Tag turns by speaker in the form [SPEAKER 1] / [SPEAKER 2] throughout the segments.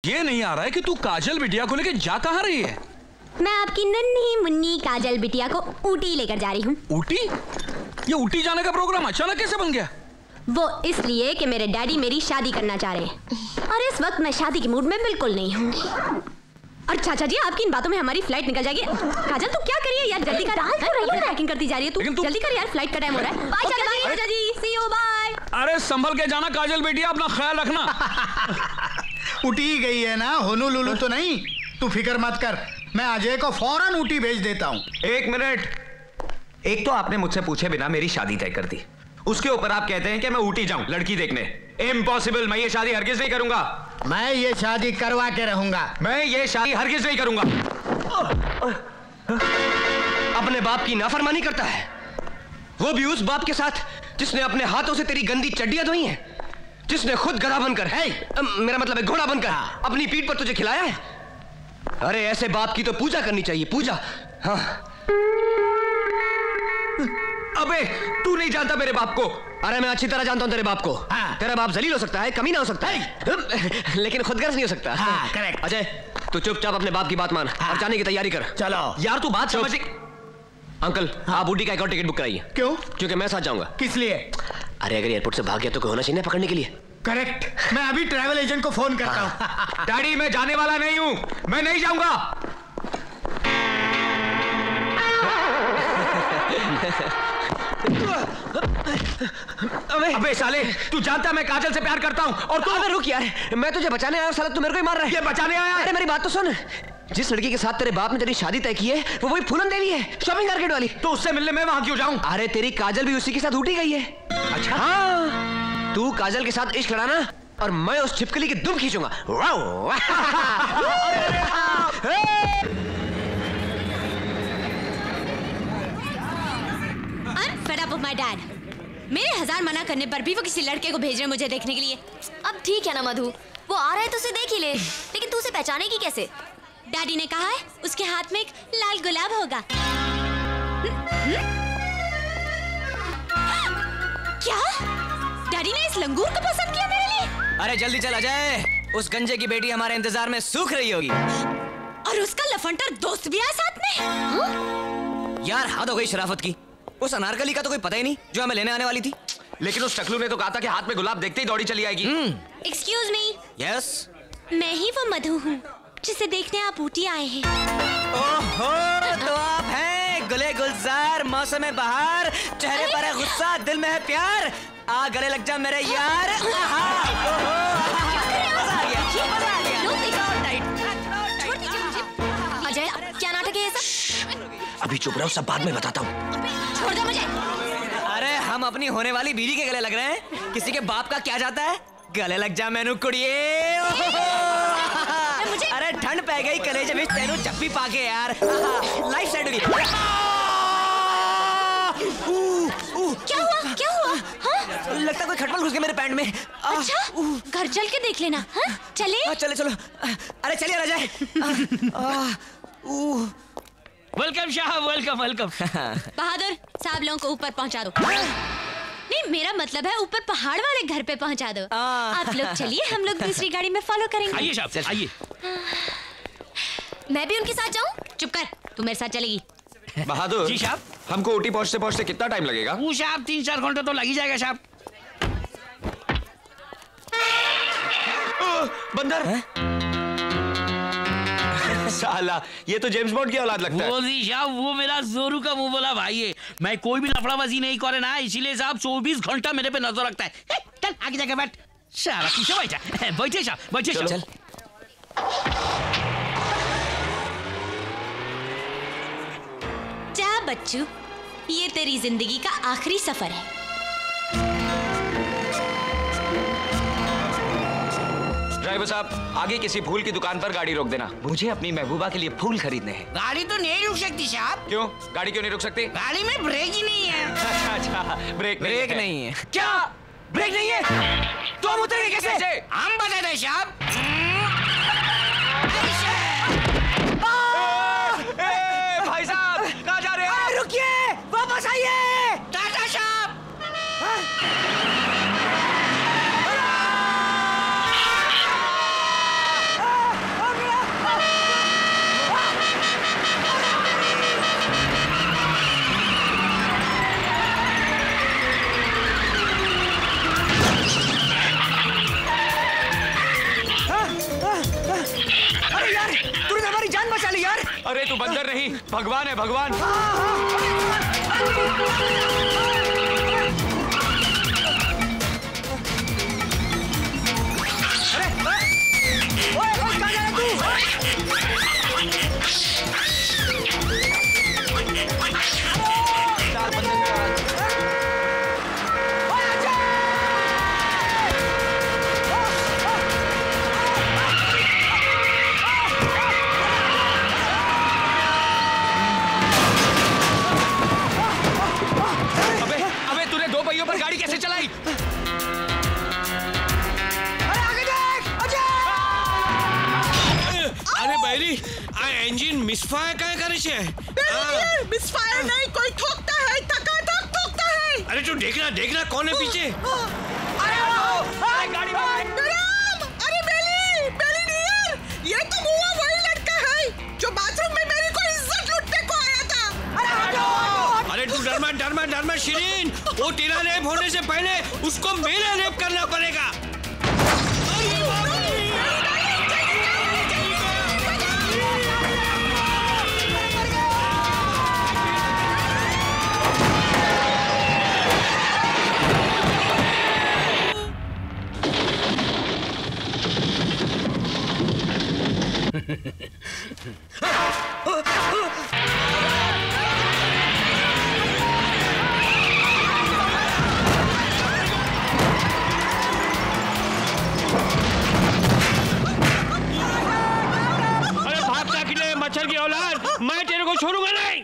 [SPEAKER 1] ये नहीं आ रहा है कि तू काजल बिटिया को लेके जा कहाँ रही है?
[SPEAKER 2] मैं आपकी नन्ही मुन्नी काजल बिटिया को ऊटी लेकर जा रही हूँ।
[SPEAKER 1] ऊटी? ये ऊटी जाने का प्रोग्राम अचानक कैसे बन गया?
[SPEAKER 2] वो इसलिए कि मेरे डैडी मेरी शादी करना चाह रहे हैं और इस वक्त मैं शादी के मूड में बिल्कुल नहीं हूँ। और चाचा जी, आपकी इन बातों में हमारी फ्लाइट निकल जाएगी। काजल तू क्या करिए यार, जल्दी कर। पैकिंग करती जा रही है तू, जल्दी कर यार, फ्लाइट का टाइम हो रहा है। बाय चाचा जी, सी यू, बाय।
[SPEAKER 1] अरे संभल के जाना काजल बेटिया, अपना ख्याल रखना।
[SPEAKER 3] ऊटी गई है ना, होनू लुलू तो नहीं। तू फिक्र मत कर, मैं अजय को फौरन ऊटी भेज देता हूँ।
[SPEAKER 4] एक मिनट, एक तो आपने मुझसे पूछे बिना मेरी शादी तय कर दी, उसके ऊपर आप कहते हैं कि मैं ऊटी जाऊं लड़की देखने। इम्पॉसिबल, मैं ये शादी हरगिज नहीं करूंगा।
[SPEAKER 3] मैं ये शादी करवा के रहूंगा।
[SPEAKER 4] मैं ये शादी हरगिज नहीं करूंगा।
[SPEAKER 5] अपने बाप की नाफरमानी करता है, वो भी उस बाप के साथ जिसने अपने हाथों से तेरी गंदी चड्डियां धोई हैं, जिसने खुद गधा बनकर, मेरा मतलब है घोड़ा बनकर, अपनी पीठ पर तुझे खिलाया है। अरे ऐसे बाप की तो पूजा करनी चाहिए, पूजा। हाँ।
[SPEAKER 4] अबे तू नहीं जानता मेरे बाप को।
[SPEAKER 5] अरे मैं अच्छी तरह जानता हूं तेरे बाप को। तेरा बाप जलील हो सकता है, कमीना हो सकता है, लेकिन खुदगर्ज नहीं हो सकता।
[SPEAKER 3] करेक्ट।
[SPEAKER 5] अजय, तू चुपचाप अपने बाप की बात मान और जाने की तैयारी कर।
[SPEAKER 3] चलो
[SPEAKER 4] यार, तू बात समझ।
[SPEAKER 5] अंकल, आप ऊटी का एक और टिकट बुक कराइए।
[SPEAKER 3] क्यों?
[SPEAKER 5] क्योंकि मैं साथ जाऊंगा।
[SPEAKER 3] किस लिए?
[SPEAKER 5] अरे अगर एयरपोर्ट से भाग गया तो कोई होना चाहिए ना पकड़ने के लिए।
[SPEAKER 3] करेक्ट, मैं अभी ट्रैवल एजेंट को फोन करता हूँ।
[SPEAKER 4] डैडी, मैं जाने वाला नहीं हूं, मैं नहीं जाऊंगा। अबे साले, तू जानता मैं काजल से प्यार करता हूँ और तू।
[SPEAKER 5] अबे रुक यार, मैं तुझे बचाने आया, साला तू मेरे को ही मार रहा है।
[SPEAKER 4] ये बचाने आया है?
[SPEAKER 5] अरे मेरी बात तो सुन, जिस लड़की के साथ तेरे बाप ने तेरी शादी तय की है वो वही फूलन देवी है, शॉपिंग मार्केट वाली।
[SPEAKER 4] तो उससे मिलने मैं वहां क्यों जाऊं?
[SPEAKER 5] अरे तेरी काजल भी उसी के साथ उठी गई है।
[SPEAKER 4] अच्छा।
[SPEAKER 5] हाँ, तू काजल के साथ इश्क लड़ाना और मैं उस छिपकली की दुम खींचूंगा।
[SPEAKER 2] I'm fed up of my dad. मेरे 1000 मना करने पर भी वो किसी लड़के को भेज रहे हैं मुझे देखने के लिए।
[SPEAKER 6] अब ठीक है ना मधु, वो आ रहा है तो उसे देख ही ले, लेकिन तू उसे पहचानेगी कैसे?
[SPEAKER 2] डैडी ने कहा है उसके हाथ में एक लाल गुलाब होगा। क्या? डैडी ने इस लंगूर को पसंद किया मेरे लिए?
[SPEAKER 5] अरे जल्दी चल अजय, उस गंजे की बेटी हमारे इंतजार में सूख रही होगी।
[SPEAKER 2] और उसका लफंटर दोस्त भी है साथ में। हाँ?
[SPEAKER 5] यार हद हो गई शराफत की, उस अनारकली का तो कोई पता ही नहीं जो हमें लेने आने वाली थी।
[SPEAKER 4] लेकिन उस टकलू ने तो कहा था कि हाथ में गुलाब देखते ही दौड़ी चली आएगी।
[SPEAKER 2] Excuse me.
[SPEAKER 5] यस,
[SPEAKER 2] मैं ही वो मधु हूँ जिसे देखने आप ऊटी आए हैं।
[SPEAKER 5] ओहो, तो आप हैं गुले गुलजार, मौसम बहार, चेहरे पर है गुस्सा, दिल में है प्यार, आ गले लग जा मेरे यार।
[SPEAKER 6] अजय, क्या नाटक है ये सब?
[SPEAKER 5] अभी चुप रहो, सब बाद में बताता हूँ।
[SPEAKER 2] छोड़ दो मुझे।
[SPEAKER 5] अरे हम अपनी होने वाली बीवी के गले लग रहे हैं, किसी के बाप का क्या जाता है? गले लग जा मैनू कुड़िए। अरे ठंड पै गई कलेजे में तेनू जप्पी पाके यार। लाइफ सेट होगी।
[SPEAKER 2] क्या हुआ? क्या हुआ? हाँ?
[SPEAKER 5] लगता कोई खटमल घुस गया मेरे पैंट में।
[SPEAKER 2] अच्छा, घर चल के देख लेना। हाँ? चले?
[SPEAKER 5] चले चलो। अरे चलिए अजय।
[SPEAKER 7] वेलकम साहब, वेलकम वेलकम।
[SPEAKER 2] बहादुर, साहब लोगों को ऊपर पहुंचा दो। नहीं, मेरा मतलब है ऊपर पहाड़ वाले घर पे पहुंचा दो। आप लोग चलिए, हम लोग दूसरी गाड़ी में फॉलो करेंगे।
[SPEAKER 7] आइए साहब, आइए।
[SPEAKER 6] मैं भी उनके साथ जाऊं?
[SPEAKER 2] चुप कर, तू मेरे साथ चलेगी।
[SPEAKER 4] बहादुर
[SPEAKER 7] जी साहब।
[SPEAKER 4] हमको ऊटी पहुंचते पहुंचते कितना टाइम लगेगा?
[SPEAKER 7] वो साहब 3-4 घंटे तो लग ही जाएगा साहब।
[SPEAKER 4] बंदर। साला, ये तो जेम्स बॉन्ड की औलाद लगता है।
[SPEAKER 7] वो जी साहब, वो मेरा जोरू का मुंह बोला भाई है। मैं कोई भी लफड़ाबाजी नहीं करे ना, इसीलिए साहब 24 घंटा मेरे पे नजर रखता है। चल आगे जाके बैठ। सारा पीछे बैठा। बैठे साहब, बैठे साहब।
[SPEAKER 5] चल।
[SPEAKER 2] जा बच्चू, ये तेरी जिंदगी का आखिरी सफर है।
[SPEAKER 4] ड्राइवर साहब, आगे किसी फूल की दुकान पर गाड़ी रोक देना, मुझे अपनी महबूबा के लिए फूल खरीदने हैं।
[SPEAKER 7] गाड़ी तो नहीं रुक सकती साहब।
[SPEAKER 4] क्यों? गाड़ी क्यों नहीं रुक सकती?
[SPEAKER 7] गाड़ी में ब्रेक ही नहीं है।
[SPEAKER 4] अच्छा, ब्रेक
[SPEAKER 5] नहीं है।
[SPEAKER 4] क्या ब्रेक नहीं है? तो हम उतरेंगे कैसे?
[SPEAKER 7] हम बता दे साहब।
[SPEAKER 4] भाई साहब, कहाँ जा रहे हैं?
[SPEAKER 5] रुकिए, वापस आइए।
[SPEAKER 7] टाटा साहब।
[SPEAKER 5] अरे यार, तूने हमारी जान बचा ली यार।
[SPEAKER 4] अरे तू बंदर नहीं, भगवान है भगवान। गाड़ी कैसे चलाई?
[SPEAKER 5] अरे आगे देख, अजय!
[SPEAKER 8] अरे बैरी, आ इंजन मिसफायर काय करे छे?
[SPEAKER 9] मिसफायर नहीं, कोई ठोकता है, ठोकता है।
[SPEAKER 8] अरे तू देखना कौन है पीछे?
[SPEAKER 5] अरे गाड़ी में
[SPEAKER 9] अरे बेली डियर, ये तो वही लड़का है जो बाथरूम में मेरी को इज्जत लूटने को आया था।
[SPEAKER 5] अरे हटो!
[SPEAKER 8] अरे तू डरमा शिरीन, वो तेरा रेप होने से पहले उसको मेरा रेप करना पड़ेगा। मच्छर की औलाद, मैं तेरे को छोड़ूंगा नहीं।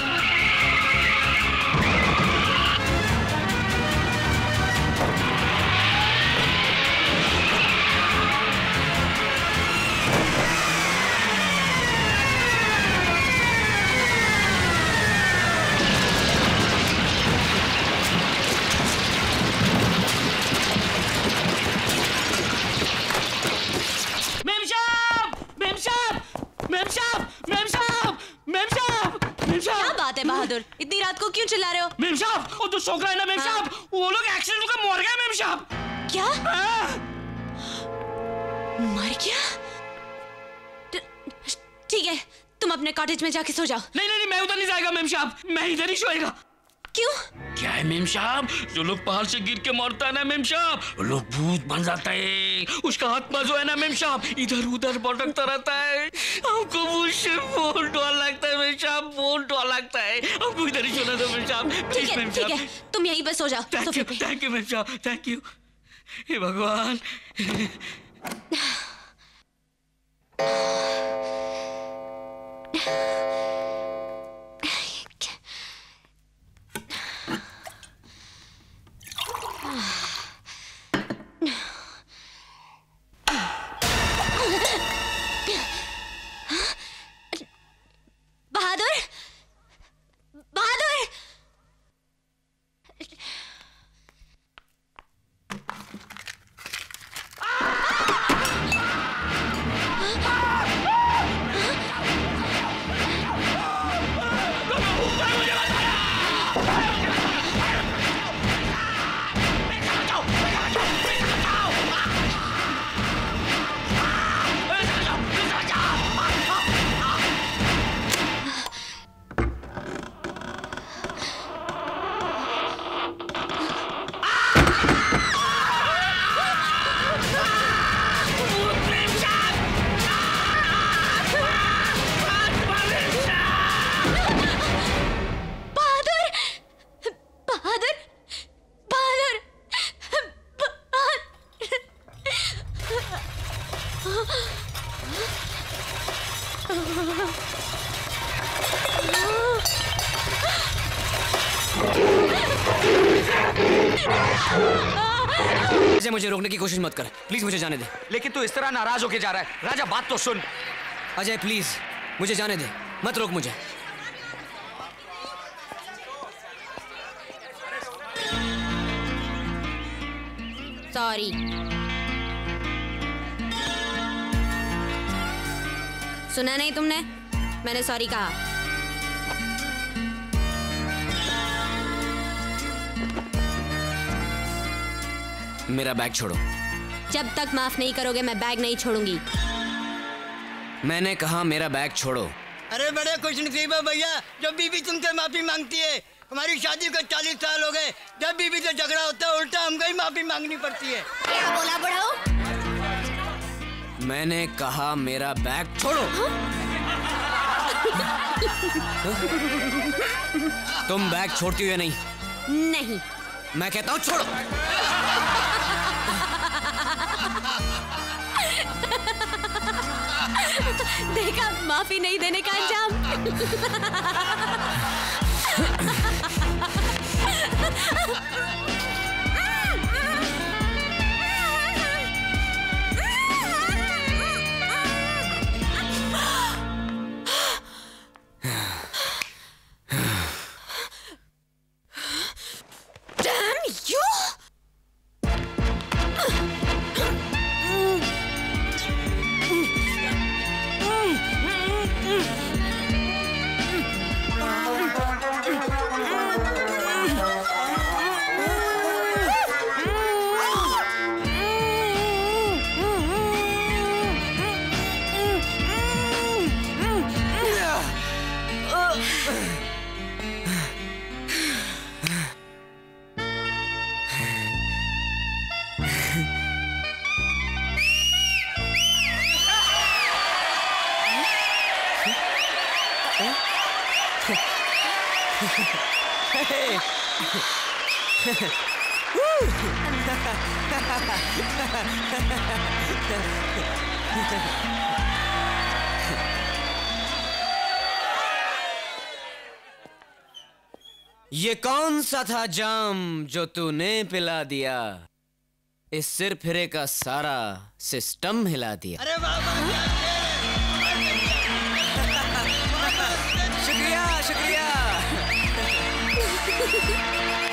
[SPEAKER 2] क्या बात है बहादुर, इतनी रात को क्यों चिल्ला रहे हो?
[SPEAKER 7] मेम साहब, वो तो सोच रहा है ना मेम साहब, वो लोग एक्सीडेंट होकर मर गए मेम साहब।
[SPEAKER 2] क्या? मर गया? ठीक है, तुम अपने कॉटेज में जाके सो जाओ।
[SPEAKER 7] नहीं, मैं उधर नहीं जाएगा मेम साहब, मैं इधर ही सोएगा।
[SPEAKER 2] क्यों?
[SPEAKER 7] क्या है मेम साहब, जो लोग पहाड़ से गिर के मरता है ना मेम साहब, वो लोग भूत बन जाता है। उसका आत्मा जो है ना मेम साहब, इधर उधर भटकता रहता है। हमको मुझसे बहुत डर लगता है मेम साहब, बहुत डर लगता है। हमको इधर ही सोने दो मेम साहब, प्लीज मेम साहब।
[SPEAKER 2] ठीक है, तुम यहीं पर सो जाओ।
[SPEAKER 7] थैंक यू मेम साहब, थैंक यू। हे भगवान।
[SPEAKER 5] मुझे रोकने की कोशिश मत कर, प्लीज मुझे जाने दे।
[SPEAKER 4] लेकिन तू इस तरह नाराज होके जा रहा है। राजा बात तो सुन।
[SPEAKER 5] अजय प्लीज मुझे जाने दे, मत रोक मुझे।
[SPEAKER 2] सॉरी। सुना नहीं तुमने? मैंने सॉरी कहा।
[SPEAKER 5] मेरा बैग छोड़ो।
[SPEAKER 2] जब तक माफ नहीं करोगे मैं बैग नहीं छोड़ूंगी।
[SPEAKER 5] मैंने कहा मेरा बैग छोड़ो।
[SPEAKER 10] अरे बड़े खुशनसीब है भैया, जब बीबी तुमसे माफी मांगती है। हमारी शादी को 40 साल हो गए, जब बीबी से झगड़ा होता है उल्टा हमको ही माफी मांगनी पड़ती है।
[SPEAKER 6] क्या बोला बुढ़ाऊ?
[SPEAKER 5] मैंने कहा मेरा बैग छोड़ो। तुम बैग छोड़ती हो या नहीं?
[SPEAKER 2] नहीं।
[SPEAKER 5] मैं कहता हूँ छोड़ो।
[SPEAKER 2] देखा, माफी नहीं देने का अंजाम। Damn you!
[SPEAKER 5] ये कौन सा था जाम जो तूने पिला दिया? इस सिर फिरे का सारा सिस्टम हिला दिया।
[SPEAKER 10] अरे वाह वाह,
[SPEAKER 5] शुक्रिया शुक्रिया।